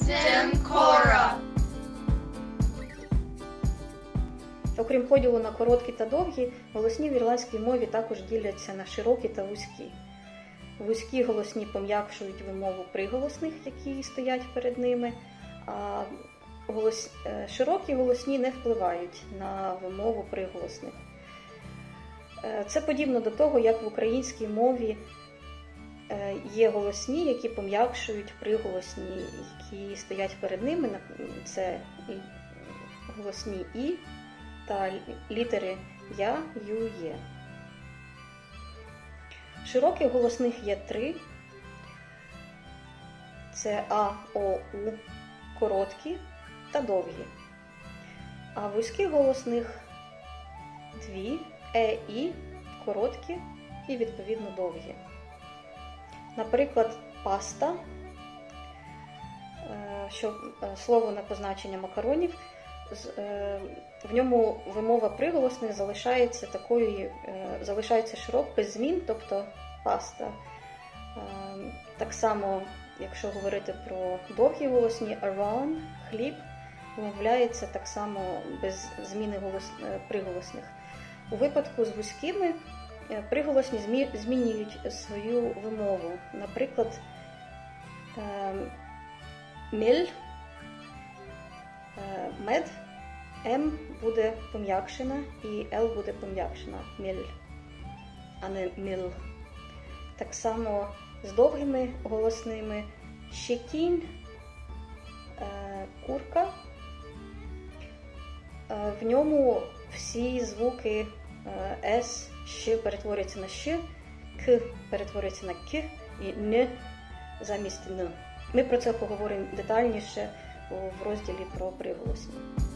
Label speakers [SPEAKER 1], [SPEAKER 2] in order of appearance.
[SPEAKER 1] Стенкора.
[SPEAKER 2] Окрім поділу на короткі та довгі, голосні в ірландській мові також діляться на широкі та вузькі. Вузькі голосні пом'якшують вимову приголосних, які стоять перед ними, а широкі голосні не впливають на вимову приголосних. Це подібно до того, як в українській мові є голосні, які пом'якшують приголосні, які стоять перед ними. Це голосні «і» та літери «я», «ю», «є». Широких голосних є 3. Це А, О, У, короткі та довгі. А вузьких голосних 2. Е, І, короткі і відповідно довгі. Наприклад, паста, що слово на позначення макаронів, в ньому вимова приголосних залишається такою, залишається широк, без змін, тобто паста. Так само, якщо говорити про довгі голосні, around, хліб, вимовляється так само без зміни приголосних. У випадку з вузькими приголосні змінюють свою вимову. Наприклад, мель, мед, М буде пом'якшена і Л буде пом'якшена, мель, а не міл. Так само з довгими голосними щекінь, курка. В ньому всі звуки С, Щ перетворюються на Щ, К перетворюється на К і Н замість Н. Ми про це поговоримо детальніше в розділі про приголосні.